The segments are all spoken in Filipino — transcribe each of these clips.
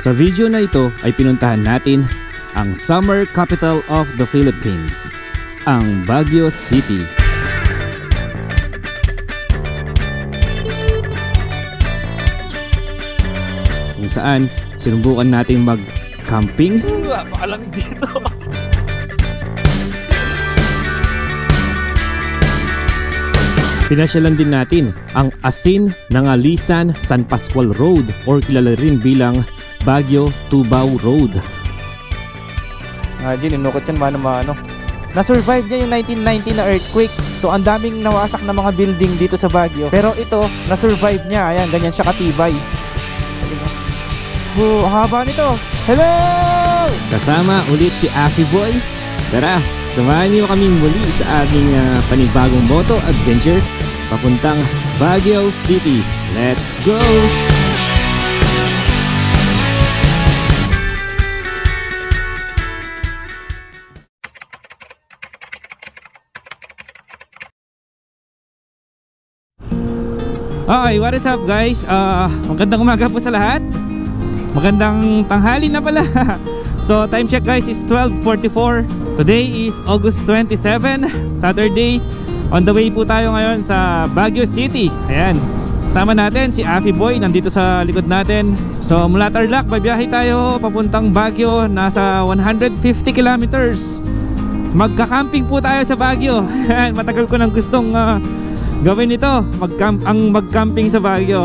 Sa video na ito ay pinuntahan natin ang summer capital of the Philippines, ang Baguio City. Kung saan sinubukan nating mag-camping. Makalamig dito. Pinasyalan din natin ang Asin ng Alisan San Pascual Road or kilala rin bilang Baguio Tubao Road. Imagine, inukot yan mano-mano. Na-survive niya yung 1990 na earthquake. So ang daming nawasak na mga building dito sa Baguio. Pero ito, na-survive niya. Ayan, ganyan siya katibay. Oh, ang haba nito. Hello! Kasama ulit si Afi Boy. Tara, samahan niyo kaming muli sa aming panibagong moto adventure papuntang Baguio City. Let's go! Okay, what is up guys? Magandang umaga po sa lahat. Magandang tanghali na pala. So time check guys is 12:44. Today is August 27, Saturday. On the way po tayo ngayon sa Baguio City. Ayan, kasama natin si Afi Boy, nandito sa likod natin. So mula Tarlac, babiyahe tayo papuntang Baguio. Nasa 150 kilometers. Magka-camping po tayo sa Baguio. Matagal ko nang gustong gawin ito, mag-camping sa Baguio.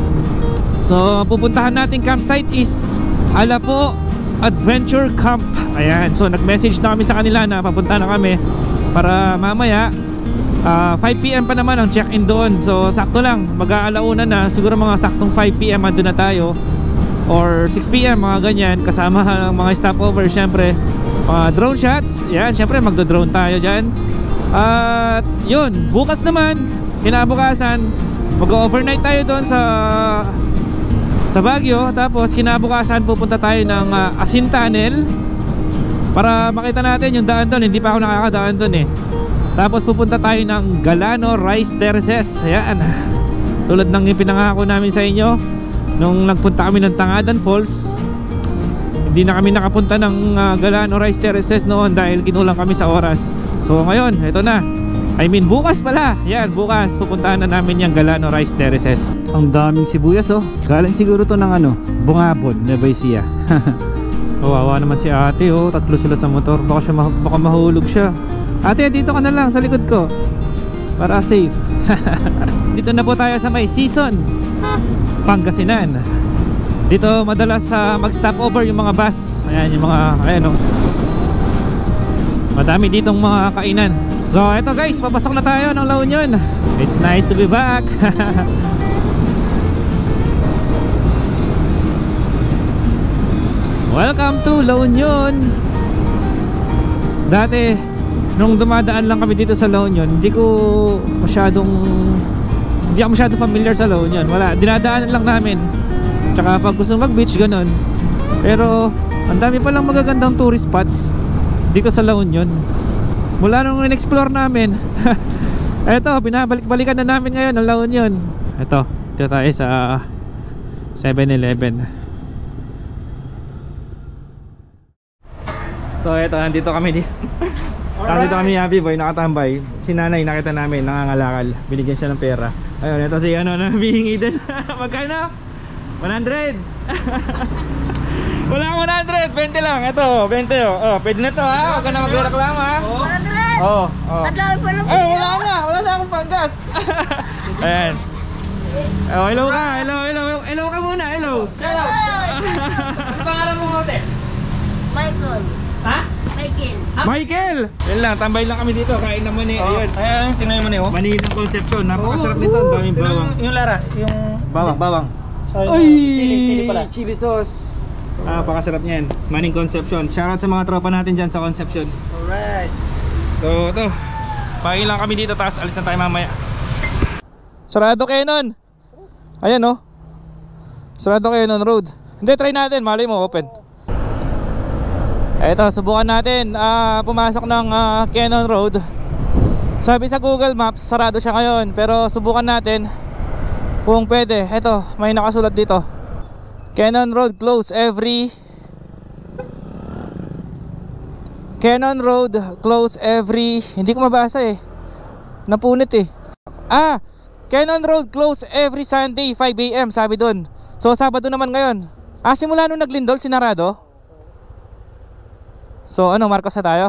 So pupuntahan nating campsite is Alapo Adventure Camp. Ayan, so nag-message na kami sa kanila na papunta na kami para mamaya 5 PM pa naman ang check-in doon. So sakto lang, mag-aalauna na. Siguro mga saktong 5 PM andun na tayo, or 6 PM mga ganyan. Kasama ng mga stopover syempre, mga drone shots. Yan, syempre magdo-drone tayo dyan. At yun, bukas naman, kinabukasan, mag-overnight tayo doon sa Baguio. Tapos kinabukasan pupunta tayo ng Asin Tunnel para makita natin yung daan doon. Hindi pa ako nakakadaan doon eh. Tapos pupunta tayo ng Galano Rice Terraces. Ayan, tulad ng ipinangako namin sa inyo nung nagpunta kami ng Tangadan Falls. Hindi na kami nakapunta ng Galano Rice Terraces noon dahil kinulang kami sa oras. So ngayon, ito na. I mean bukas pala. Yan, bukas pupuntahan na namin yung Galano Rice Terraces. Ang daming sibuyas oh. Galing siguro to ng Bungabon, Nueva Ecija. Kawawa naman si ate oh. Tatlo sila sa motor. Baka mahulog siya. Ate, dito ka na lang sa likod ko para safe. Dito na po tayo sa may Season, Pangasinan. Dito madalas mag-stop over yung mga bus. Ayan yung mga, ayan oh. Madami ditong mga kainan. So eto guys, papasok na tayo ng La Union. It's nice to be back. Welcome to La Union. Dati nung dumadaan lang kami dito sa La Union, hindi ako masyadong familiar sa La Union. Wala, dinadaanan lang namin. Tsaka pag gusto mag-beach ganun. Pero ang dami palang magagandang tourist spots dito sa La Union. Mula nung in-explore namin. Eto, binabalik-balikan na namin ngayon ang La Union. Eto, dito tayo sa 7-Eleven. So eto, nandito kami nandito kami, Happy Boy, nakatambay. Si nanay nakita namin, nangangalakal. Binigyan siya ng pera. Ayun, eto si nabihingi din. Magkano? 100. Wala akong 100, 20 lang. Ito, 20 oh. Pwede na to ha, huwag ka na magreklamo ha. 100? Oo. Wala na akong panggas. Ayan. Oh, hello ka, hello ka muna, hello. Ano pangalan mo hote? Michael. Ha? Michael! Yan lang, tambay lang kami dito, kain naman eh. Ayun, ayan, tingnan mo niyo. Maninang Concepcion, napakasarap nito, ang daming bawang. Yung Lara, yung Bawang. Ay, sili pala. Chili sauce. Napakasarap niyan. Maning Concepcion. Shoutout sa mga tropa natin dyan sa Concepcion. Alright. So ito, pahin lang kami dito, tapos alis na tayo mamaya. Sarado Kenon. Ayan oh. Sarado Kenon Road. Hindi, try natin, malay mo open. Eto, subukan natin pumasok ng Kenon Road. Sabi sa Google Maps, sarado siya ngayon. Pero subukan natin kung pwede. Eto, may nakasulat dito. Cannon Road close every hindi ko mabasa eh. Napunit eh. Cannon Road close every Sunday 5 AM sabi dun. So Sabado naman ngayon. Simula nung naglindol sinarado. So ano, Marcos na tayo?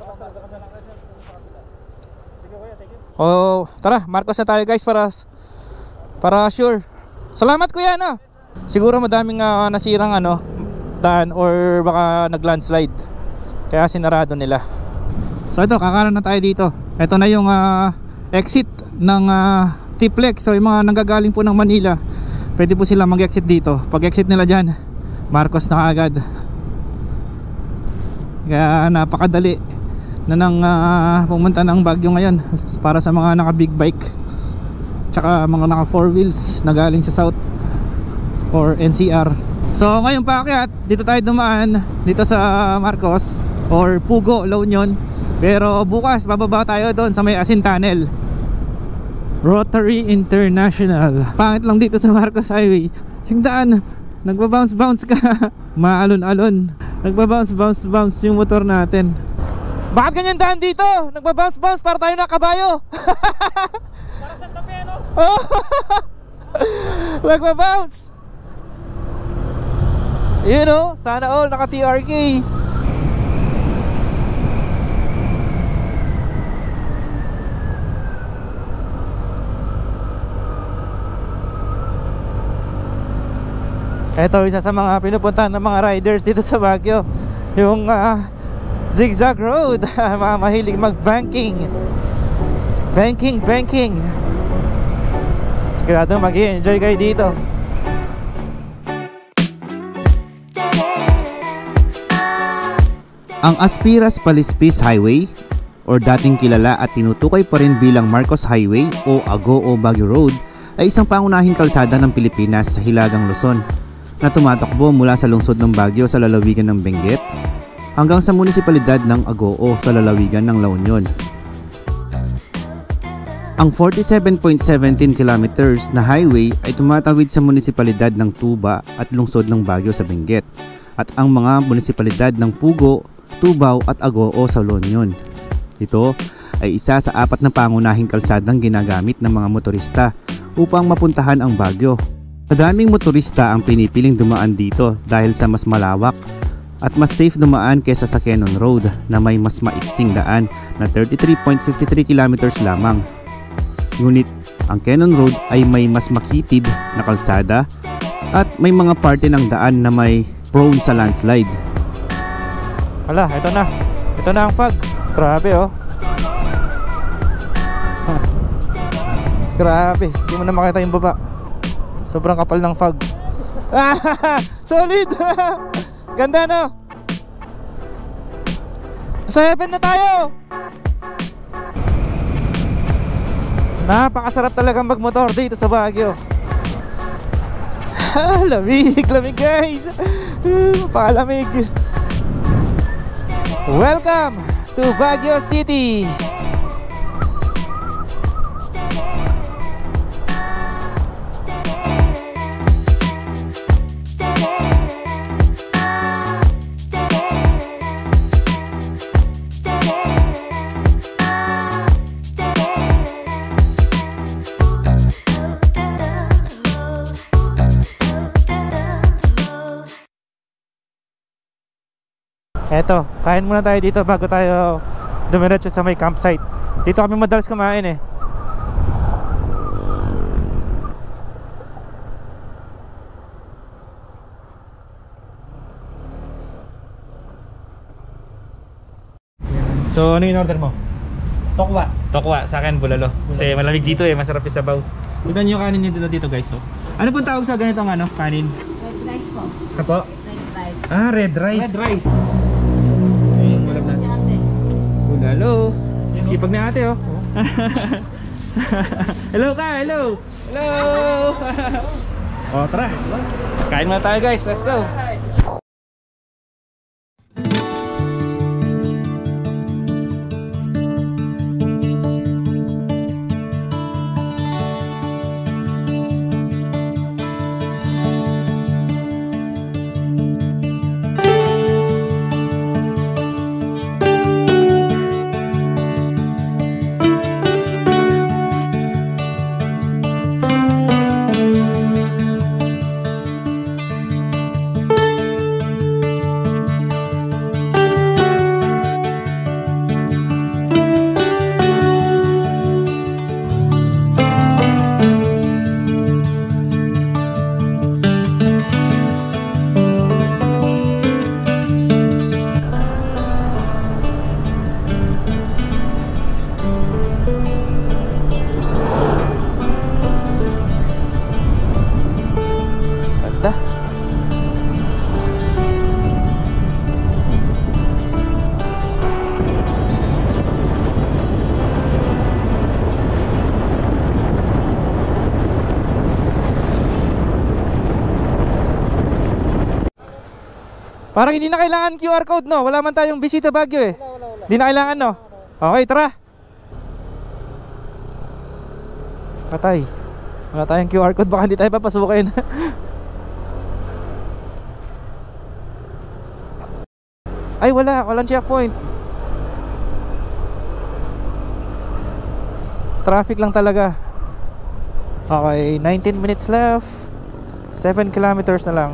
Tara, Marcos na tayo guys para sure. Salamat kuya no. Siguro madaming nasirang daan or baka naglandslide. Kaya sinarado nila. So ito, kakaroon na tayo dito. Ito na yung exit ng Tiplex. So yung mga nanggagaling po ng Manila, pwede po sila mag-exit dito. Pag exit nila dyan, Marcos na kaagad. Kaya napakadali na nang pumunta ng Baguio ngayon para sa mga naka big bike tsaka mga naka 4 wheels na galing sa South or NCR. So ngayon paakyat, dito tayo dumaan dito sa Marcos or Pugo, La Union. Pero bukas bababa tayo doon sa may Asin Tunnel, Rotary International. Pangit lang dito sa Marcos Highway, yung daan nagba-bounce ka. Maalon-alon, nagba-bounce yung motor natin. Bakit ganyan daan dito? Nagba-bounce para tayo na kabayo. Para sa tapero. Nagba-bounce. Sana all naka TRK. Ito isa sa mga pinupuntahan ng mga riders dito sa Baguio, yung zigzag road. Mga mahilig mag-banking. Banking. Sigurado mag-i-enjoy kayo dito. Ang Aspiras Palispis Highway or dating kilala at tinutukoy pa rin bilang Marcos Highway o Agoo Baguio Road ay isang pangunahing kalsada ng Pilipinas sa Hilagang Luzon na tumatakbo mula sa lungsod ng Baguio sa lalawigan ng Benguet hanggang sa munisipalidad ng Agoo sa lalawigan ng La Union. Ang 47.17 kilometers na highway ay tumatawid sa munisipalidad ng Tuba at lungsod ng Baguio sa Benguet at ang mga munisipalidad ng Pugo, Tubao at Agoo sa La Union. Ito ay isa sa 4 na pangunahing kalsadang ginagamit ng mga motorista upang mapuntahan ang Baguio. Madaming motorista ang pinipiling dumaan dito dahil sa mas malawak at mas safe dumaan kaysa sa Cannon Road na may mas maiksing daan na 33.53 kilometers lamang. Ngunit ang Cannon Road ay may mas makitid na kalsada at may mga parte ng daan na may prone sa landslide. Hala, ito na ang fog. Grabe Grabe, hindi mo na makita yung baba. Sobrang kapal ng fog. Solid. Ganda no. Sa heaven na tayo. Napakasarap talagang magmotor dito sa Baguio. Lamig guys. Napakalamig. Welcome to Baguio City. Eto, kain muna tayo dito bago tayo dumiretso sa may campsite. Dito kami madalas kumain eh. So ano yung order mo? Tokwa. Tokwa, sa akin bulalo. Kasi malamig dito eh, masarap yung sabaw. Tignan nyo yung kanin dito guys. So, ano pong tawag sa ganitong kanin? Red rice po. Kapo? Red rice. Red rice. Red rice. Bulalo. Sipag na ate Hello ka, hello. Tara. Kain muna tayo guys, let's go. Ganda. Parang hindi na kailangan QR code, no? Wala man tayong bisita Baguio eh. Wala. Hindi na kailangan, no? Okay, tara. Patay. Wala tayong QR code, baka hindi tayo papasukin. Ay, walang checkpoint. Traffic lang talaga. Okay, 19 minutes left. 7 kilometers na lang.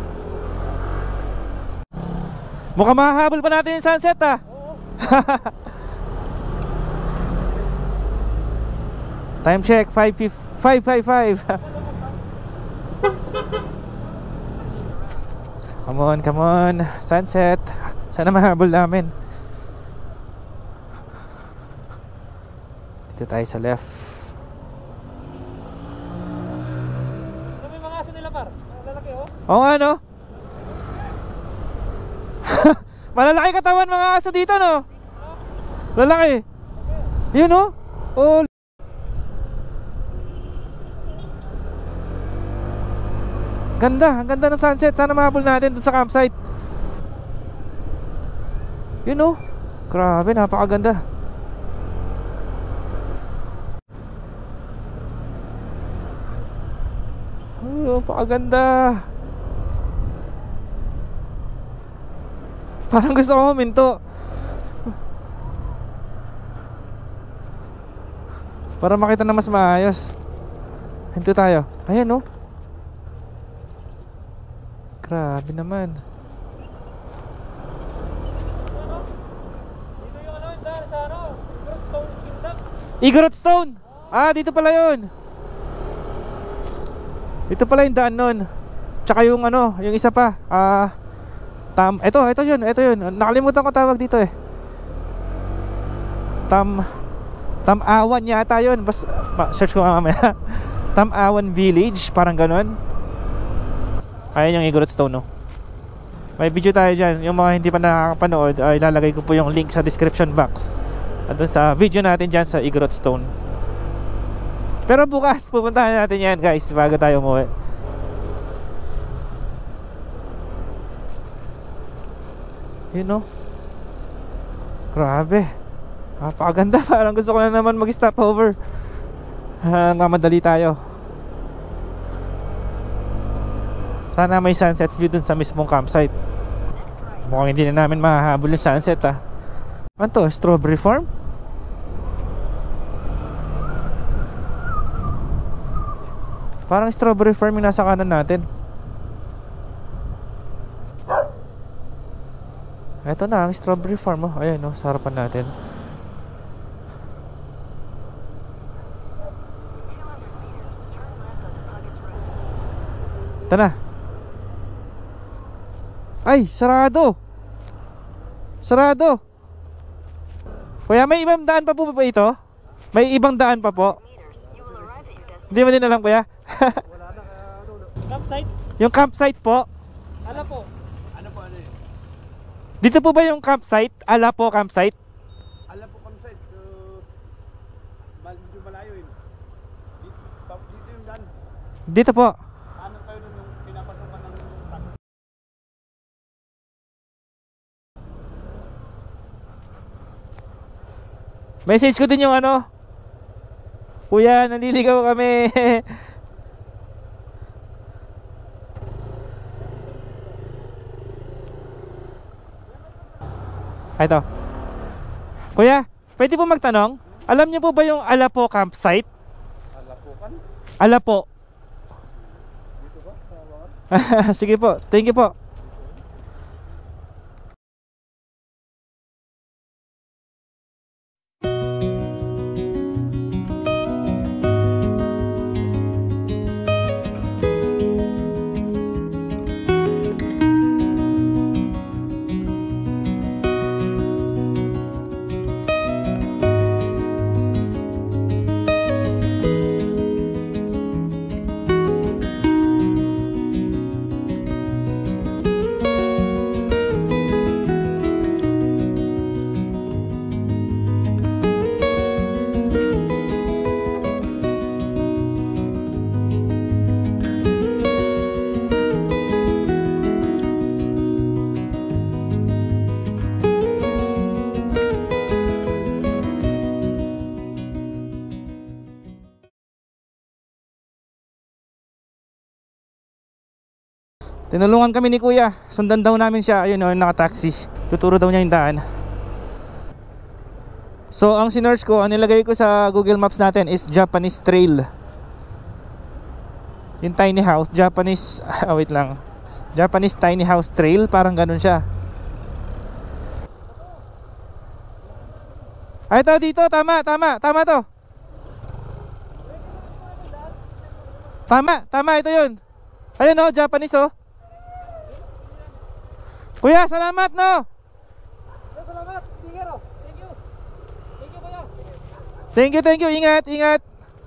Mukhang mahahabol pa natin yung sunset, ah. Time check, 5:55. Come on. Sunset. Sana mahabol namin. Dito tayo sa left. May mga aso nila, par. Lalaki, oh. Oo nga, no? Malalaki katawan mga aso dito, no? Lalaki. Yun, no? Oh. Ganda, ang ganda ng sunset. Sana mahabol natin dun sa campsite. Yun, no? Grabe, napakaganda. Oh, napakaganda. Parang gusto ko huminto para makita na mas maayos. Hinto tayo. Ayan, no? Grabe naman. Dito yung ano, sa ano, Igorot Stone. Ah, dito pala yun. Dito pala yung daan nun. Tsaka yung ano, yung isa pa. Ito yun. Nakalimutan ko tawag dito eh. Tamawan yata yun. Search ko mamaya. Tamawan Village, parang ganon. Ayan yung Igorot Stone, no? May video tayo dyan. Yung mga hindi pa nakakapanood, ilalagay ko po yung link sa description box. At dun sa video natin dyan sa Igorot Stone. Pero bukas pupuntahan natin yan, guys, bago tayo umuwi. Yun, no? Grabe. Napakaganda. Parang gusto ko na naman mag-stop over. Mamadali tayo. Sana may sunset view dun sa mismong campsite. Mukhang hindi na namin mahahabol yung sunset, ah. Ano to? Strawberry farm? Parang strawberry farm yung nasa kanan natin. Ito na ang strawberry farm, oh. Ayan, oh, sa harapan natin. Ito na. Ay, sarado. Kuya, may ibang daan pa po ba ito? May ibang daan pa po? Hindi mo din alam, kuya? Wala na, campsite? Yung campsite po? Ano po? Ano yun? Dito po ba yung campsite? Alapo campsite? Alam po campsite, medyo malayo yun. Dito yung daan. Dito po. Ano kayo nun yung pinapasokan ng taxi? Message ko din yung ano. Kuya, naliligaw kami. Ito. Kuya, pwede po magtanong? Alam niyo po ba yung Alapo campsite? Alapukan? Alapo. Dito ba? Sa bawat? Sige po, thank you po. Tinulungan kami ni kuya. Sundan daw namin siya. Ayun o, naka-taxi. Tuturo daw niya yung daan. So ang sinearch ko, ang nilagay ko sa Google Maps natin is Japanese Trail. Yung tiny house, Japanese wait lang. Japanese tiny house trail, parang ganun siya. Ay, ito dito, tama to. Tama, ito yun. Ayun oh, Japanese oh. Kuya, salamat no. Salamat, speaker oh. Thank you. Thank you kuya. Thank you, ingat.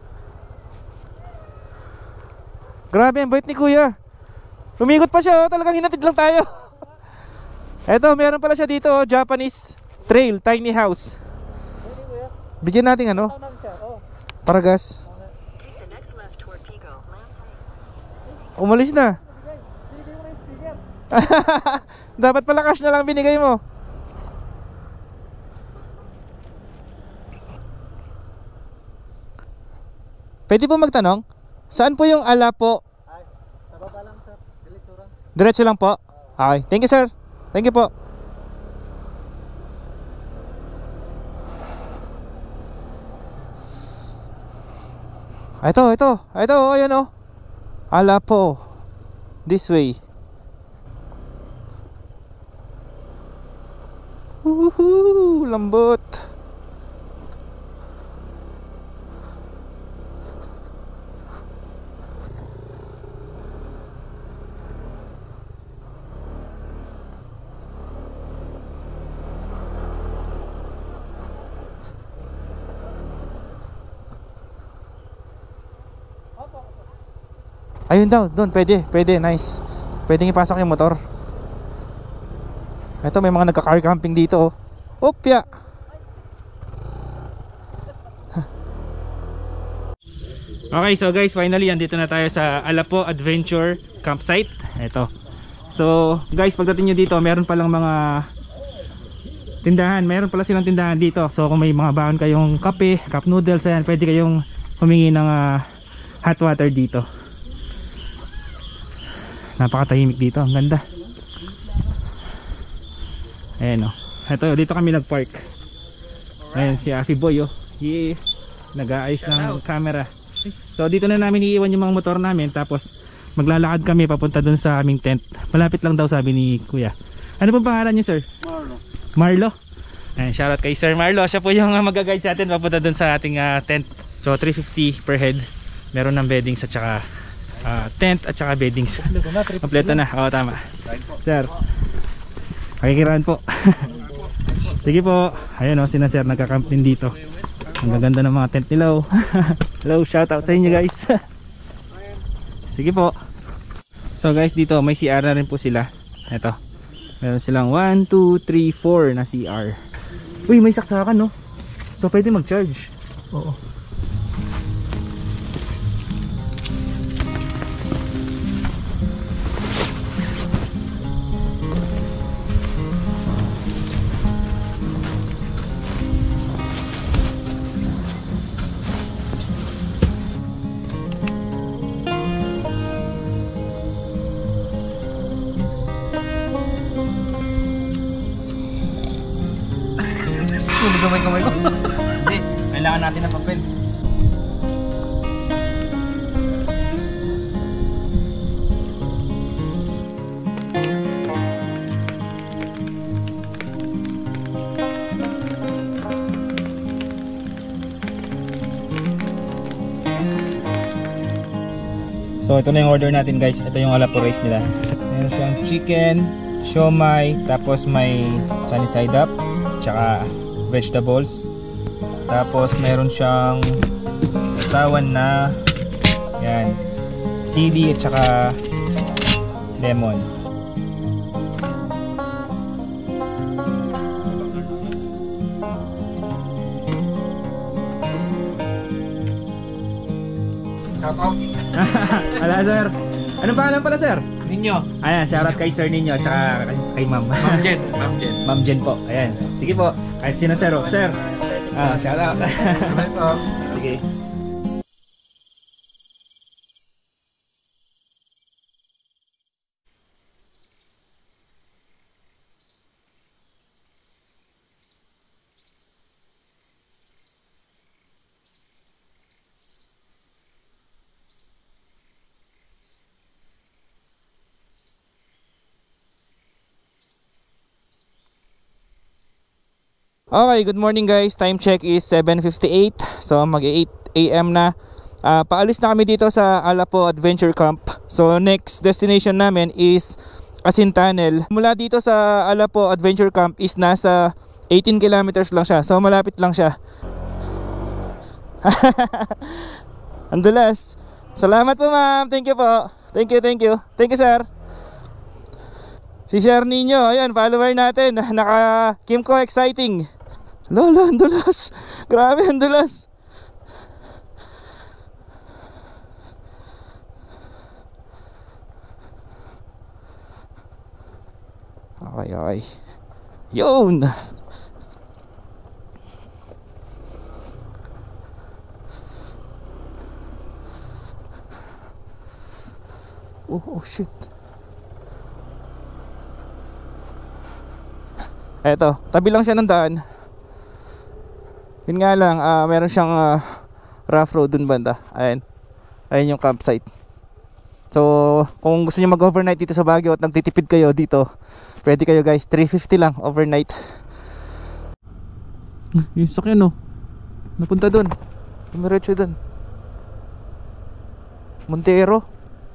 Grabe ang bait ni kuya. Umikot pa siya oh, talagang hinatid lang tayo. Eto, meron pala siya dito oh, Japanese Trail, tiny house. Bigyan natin ano? Paragas. Umalis na. Dapat pala cash na lang binigay mo. Pwede po magtanong? Saan po yung ala po? Ay, nababa lang sir. Diretso lang po? Okay, thank you sir. Thank you po. Ito, ayan o. Ala po. This way. Woohoo, lambot. Ayun daw, doon, pwede, nice. Pwedeng ipasok yung motor. Ito, may mga nagka-car camping dito oh. Opya. Okay, so guys, finally andito na tayo sa Alapo Adventure Campsite. Ito. So guys, pagdating nyo dito, meron palang mga tindahan. Meron pala silang tindahan dito. So kung may mga baon kayong kape, cup noodles, ayan, pwede kayong humingi ng hot water dito. Napakatahimik dito, ang ganda. Ayan o. Ito, dito kami nagpark. Ayan si Afi Boy oh. Yeah. Nag-aayos ng camera. So dito na namin iiwan yung mga motor namin. Tapos maglalakad kami papunta dun sa aming tent. Malapit lang daw sabi ni kuya. Ano pong pangalan niyo sir? Marlo. Ayan, shoutout kay Sir Marlo. Siya po yung mag-guide sa atin papunta dun sa ating tent. So 350 per head. Meron ng beddings at saka tent at saka beddings. Kompleto na. Oo, tama. Sir, pakikiraan po. Sige po. Ayun o, sina sir nagka-camp din dito. Ang gaganda ng mga tent nila oh. Hello, shout out sa inyo guys. Sige po. So guys, dito may CR na rin po sila. Ito, meron silang 1, 2, 3, 4 na CR. Uy, may saksakan no. So pwede mag-charge. Oo. Sunog naman kamay ko. Hindi, kailangan natin ng papel. So ito na yung order natin guys. Ito yung Alapo rice nila. Meron siyang chicken, siomai, tapos may sunny side up, tsaka vegetables. Tapos meron siyang sawan na yan, sili at saka lemon. Shout out. Ala sir. Ano pangalan pala sir? Ninyo. Ayan, shoutout kay sir ninyo at saka kay ma'am. Ma'am Jen. Ma'am Jen po. Ayan. Sige po. Kahit sino sir. Sir. Shoutout. Sige. Okay, good morning guys. Time check is 7:58. So mag-8 AM na. Paalis na kami dito sa Alapo Adventure Camp. So next destination namin is Asintanel. Mula dito sa Alapo Adventure Camp is nasa 18 kilometers lang siya. So malapit lang siya. Andulas. Salamat po ma'am. Thank you po. Thank you, thank you. Thank you sir. Si Sir Nino, ayan, follower natin. Naka Kimco Exciting. Lolo, andulas. Grabe, andulas. Okay, okay. Yun. Oh shit. Eto, tabi lang siya ng daan. Yun nga lang, meron siyang rough road dun banda. Ayan. Ayan yung campsite. So, kung gusto niyo mag-overnight dito sa Baguio at nagtitipid kayo dito, pwede kayo guys, 350 lang overnight. Yung sakyan, oh. Napunta dun. Tumiretso dun. Montero.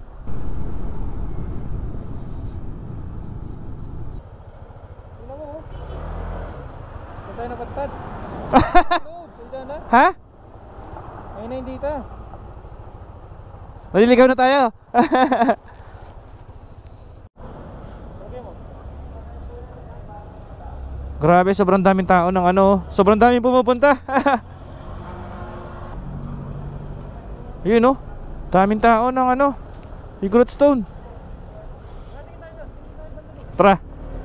Ha? Ayun na yung data. Maliligaw na tayo. Grabe, sobrang daming tao ng sobrang daming pumupunta. Yun, oh. Daming tao ng Igorot Stone. Tara.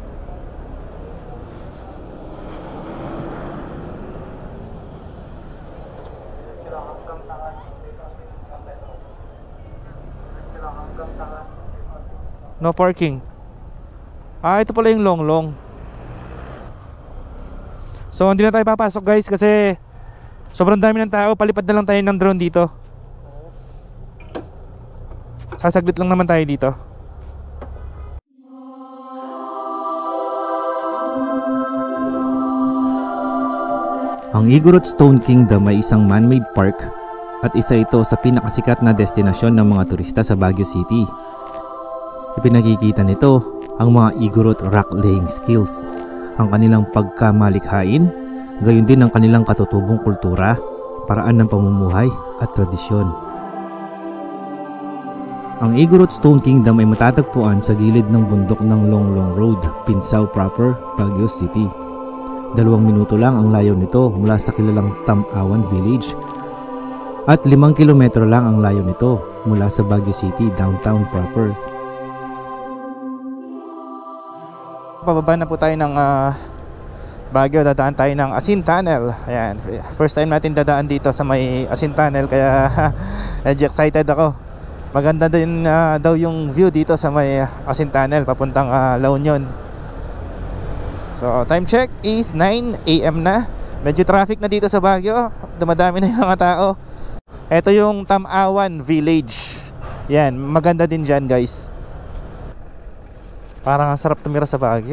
No parking. Ito pala yung long. So hindi na tayo papasok guys kasi sobrang dami ng tao. Palipad na lang tayo ng drone dito. Sasaglit lang naman tayo dito. Ang Igorot Stone Kingdom ay isang man-made park at isa ito sa pinakasikat na destinasyon ng mga turista sa Baguio City. Ipinakikita nito ang mga Igorot rock laying skills, ang kanilang pagkamalikhain, gayon din ang kanilang katutubong kultura, paraan ng pamumuhay at tradisyon. Ang Igorot Stone Kingdom ay matatagpuan sa gilid ng bundok ng Longlong Road, Pinsao proper, Baguio City. 2 minuto lang ang layo nito mula sa kilalang Tamawan Village at 5 kilometro lang ang layo nito mula sa Baguio City downtown proper. Pababa na po tayo ng Baguio, dadaan tayo ng Asintanel. Ayan, first time natin dadaan dito sa may Asintanel kaya medyo excited ako. Maganda din daw yung view dito sa may Asintanel papuntang La Union. So time check is 9 AM na. Medyo traffic na dito sa Baguio, dumadami na yung mga tao. Ito yung Tamawan Village. Yan, maganda din dyan guys. Parang ang sarap tumira sa Baguio.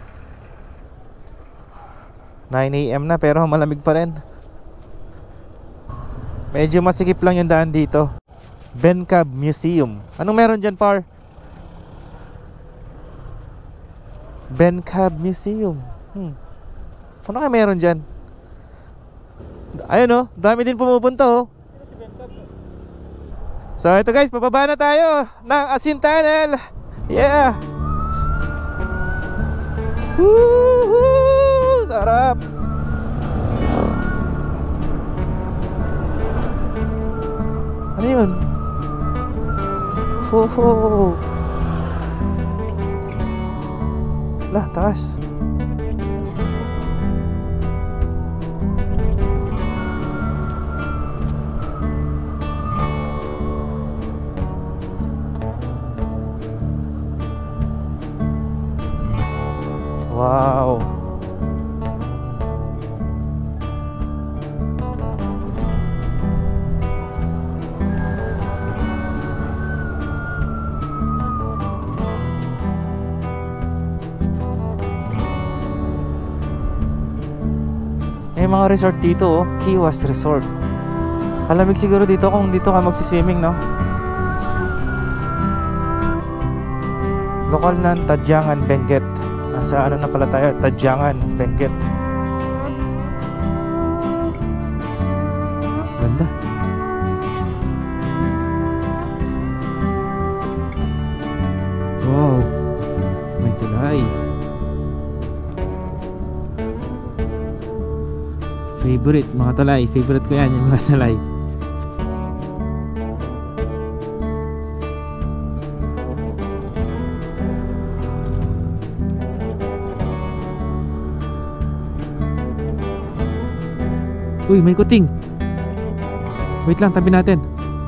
9 AM na pero malamig pa rin. Medyo masikip lang yung daan dito. Bencab Museum. Anong meron dyan, par? Bencab Museum. Ano kaya meron dyan? Ayun, oh, dami din pumupunta, oh. So ito guys, pababa na tayo ng Asintanel. Yeah. Woohoo! Sarap! Ano yun? Ho-ho! Lah, taas. Wow. May mga resort dito, oh. Kiwas Resort. Kalamig siguro dito kung dito ka magsiswimming, no? Lokal ng Tadyangan, Benguet. Nasa ano na pala tayo? Tadyangan, Benguet. Ganda. Wow, may tulay. Favorite mga tulay. Favorite ko yan yung mga tulay. Uy, may kuting. Wait lang, tabi natin.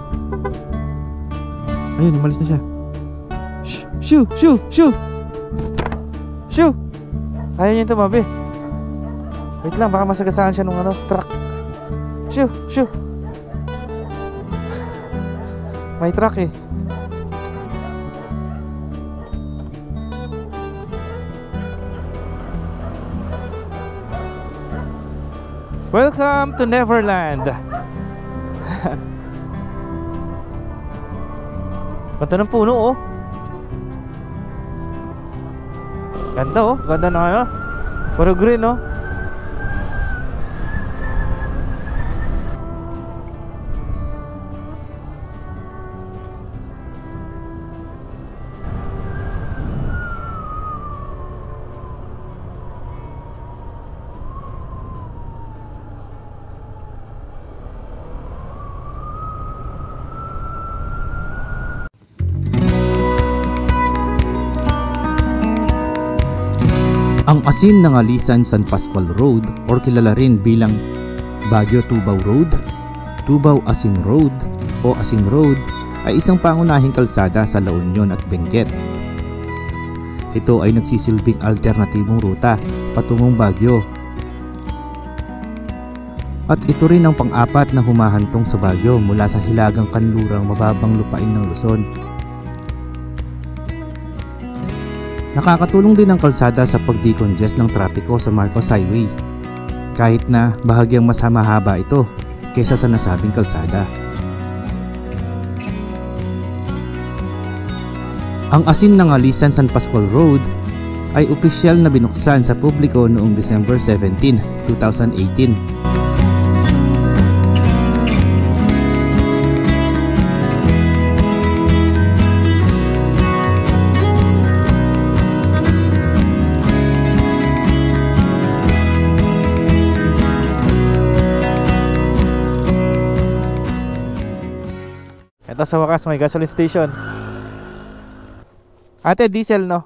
Ayun, umalis na siya. Shoo! Shoo! Shoo! Shoo! Ayaw niya ito, mabi. Wait lang, baka masagasaan siya nung ano, truck. Shoo! Shoo! May truck eh. Welcome to Neverland. Ganda ng puno, oh. Ganda, oh. Ganda ng ano. Puro green, oh. Ang asin ng Alisan San Pascual Road or kilala rin bilang Baguio Tubaw Road, Tubaw Asin Road o Asin Road ay isang pangunahing kalsada sa La Union at Benguet. Ito ay nagsisilbing alternatibong ruta patungong Baguio. At ito rin ang pang-apat na humahantong sa Baguio mula sa hilagang kanlurang mababang lupain ng Luzon. Nakakatulong din ang kalsada sa pag-decongest ng trapiko sa Marcos Highway, kahit na bahagyang mas mahaba ito kaysa sa nasabing kalsada. Ang asin ng Alisan San Pascual Road ay opisyal na binuksan sa publiko noong December 17, 2018. Ito sa wakas may gasoline station. Ate, diesel no?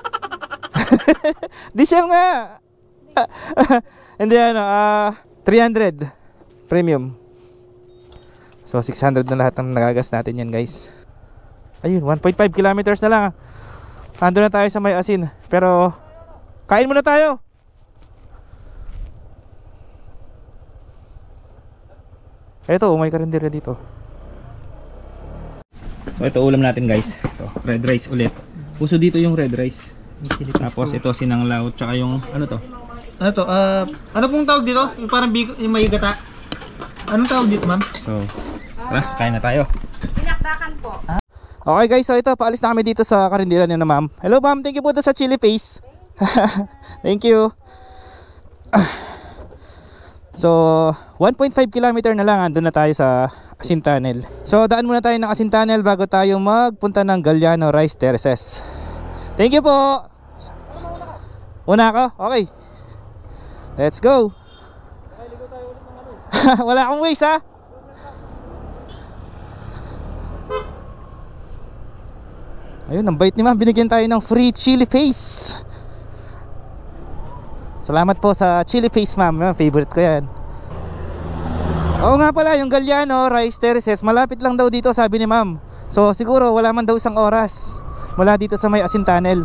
Diesel nga! Hindi ano, 300 premium. So 600 na lahat ng nagagas natin yan guys. Ayun, 1.5 kilometers na lang. Ando na tayo sa may asin. Pero kain muna tayo. Ito, may karinderiya dito. So ito ulam natin guys. Ito, red rice ulit. Puso dito yung red rice. Tapos ito sinanglaw tsaka yung ano to? Ano to? Ano pong tawag dito? Yung parang yung may gata. Anong tawag dito, ma'am? So, tara, kain na tayo. Pinakdakan po. Okay guys, so ito paalis na kami dito sa karinderiya niyo na ma'am. Hello ma'am, thank you po sa chili paste. Thank you. So 1.5 kilometer na lang, andun na tayo sa Asin Tunnel. So daan muna tayo ng Asin Tunnel bago tayo magpunta ng Galiano Rice Terraces. Thank you po. Una ako? Okay. Let's go. Wala akong waste ha. Ayun, ang bait ni ma'am, binigyan tayo ng free chili paste. Salamat po sa chili paste ma'am, favorite ko yan. Oo nga pala, yung Galiano Rice Terraces malapit lang daw dito sabi ni ma'am. So siguro wala man daw isang oras mula dito sa may Asin Tunnel.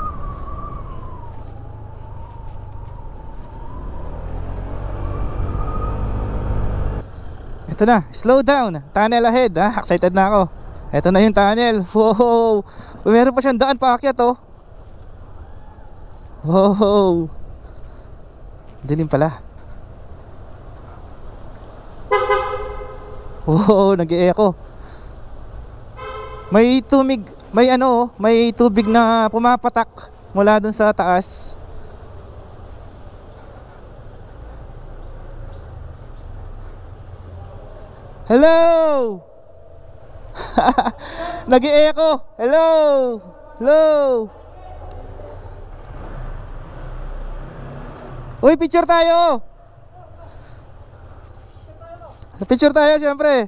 Ito na, slow down, tunnel ahead ha? Excited na ako. Ito na yung tunnel. Wow, meron pa siyang daan paakyat oh. Wow, dilim pala. Oo, nag-e-echo. May may tubig na pumapatak mula dun sa taas. Hello! Nag-e-echo. Hello! Hello! Uy, picture tayo! Picture tayo, syempre.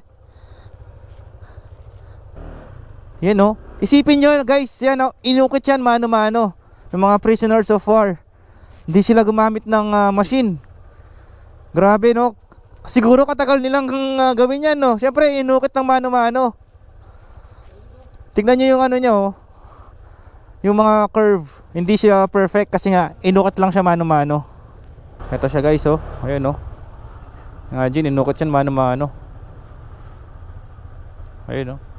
Yan o. Isipin nyo guys, yan o. Inukit yan mano-mano ng mga prisoners of war. Hindi sila gumamit ng machine. Grabe no. Siguro katagal nilang gawin yan no. Syempre inukit ng mano-mano. Tignan nyo yung ano nyo, yung mga curve. Hindi siya perfect kasi nga inukit lang siya mano-mano. Ito siya guys oh. Ayun oh. Imagine inukit yan mano-mano. Ayun oh.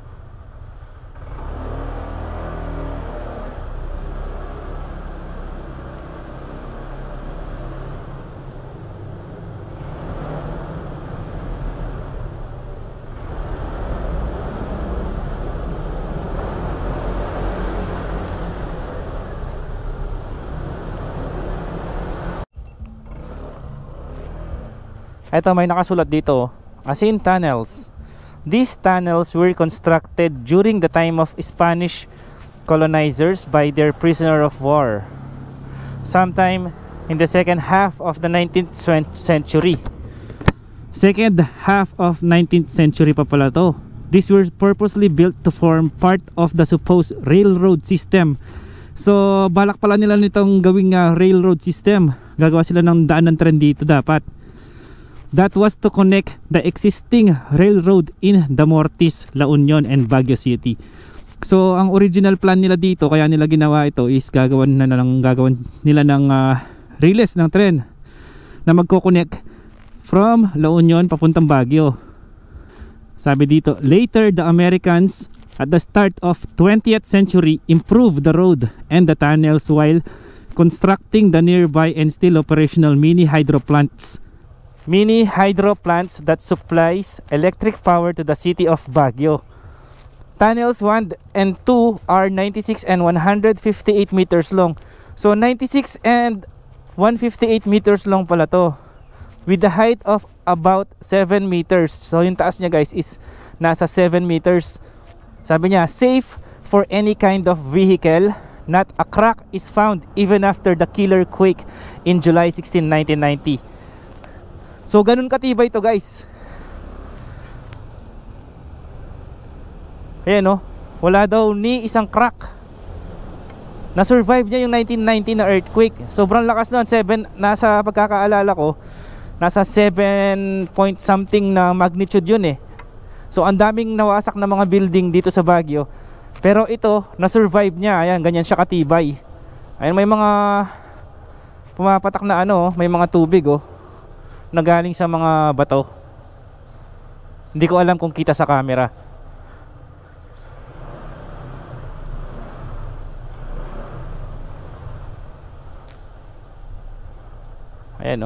Ito may nakasulat dito, Asin Tunnels. These tunnels were constructed during the time of Spanish colonizers by their prisoner of war, sometime in the second half of the 19th century. Second half of 19th century pa pala to. These were purposely built to form part of the supposed railroad system. So balak pala nila nitong gawing railroad system. Gagawa sila ng daan ng tren dito dapat. That was to connect the existing railroad in Damortis, La Union and Baguio City. So ang original plan nila dito, kaya nila ginawa ito, is gagawan nila ng relays ng tren na magko-connect from La Union papuntang Baguio. Sabi dito, later the Americans at the start of 20th century improved the road and the tunnels while constructing the nearby and still operational mini hydro plants that supplies electric power to the city of Baguio. Tunnels 1 and 2 are 96 and 158 meters long. So 96 and 158 meters long pala to, with the height of about 7 meters. So yung taas niya guys is nasa 7 meters. Sabi niya, safe for any kind of vehicle. Not a crack is found even after the killer quake in July 16, 1990. So ganun katibay ito guys. Ayan no, wala daw ni isang crack. Na-survive niya yung 1990 na earthquake. Sobrang lakas nun, nasa pagkakaalala ko, nasa 7 point something na magnitude yun eh. So ang daming nawasak na mga building dito sa Baguio. Pero ito, na-survive niya. Ayan, ganyan siya katibay. Ayan, may mga pumapatak na may mga tubig na galing sa mga bato. Hindi ko alam kung kita sa camera. Ayan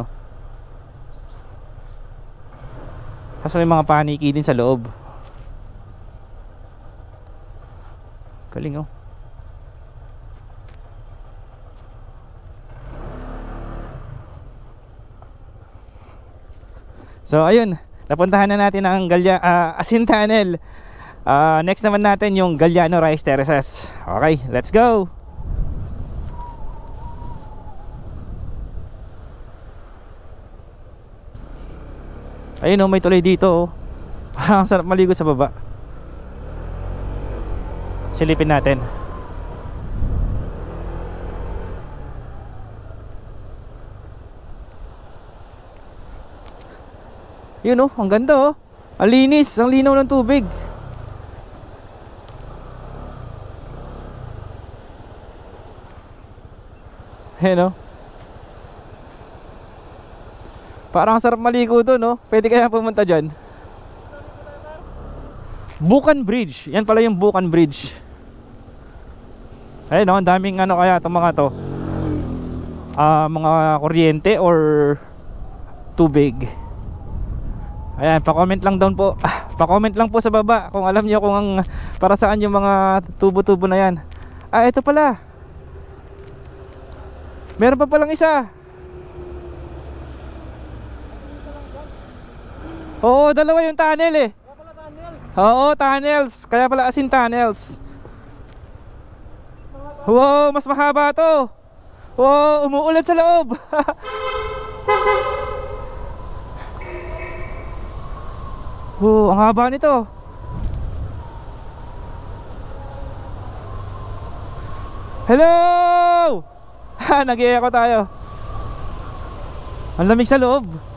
Kaso may mga paniki din sa loob. Galing So ayun, napuntahan na natin ang Asin Tunnel. Next naman natin yung Galliano Rice Terraces. Okay, let's go. Ayun may tulay dito Parang sarap maligo sa baba. Silipin natin. Yun ang ganda Ang linis, ang linaw ng tubig. Ayan Parang sarap maligo doon Pwede kaya pumunta dyan. Bukan Bridge. Yan pala yung Bukan Bridge. Ayun ang daming kaya itong mga to, mga kuryente or tubig. Ayan, pa-comment lang down po. Pa-comment lang po sa baba kung alam niyo kung para saan yung mga tubo-tubo na yan. Ito pala. Meron pa palang isa. Oo, dalawa yung tunnel eh. Oo, tunnels. Kaya pala asin tunnels. Wow, mas mahaba to. Wow, umuulan sa loob. Oh, ang haba nito. Hello! Nag-i-echo tayo. Ang lamig sa loob.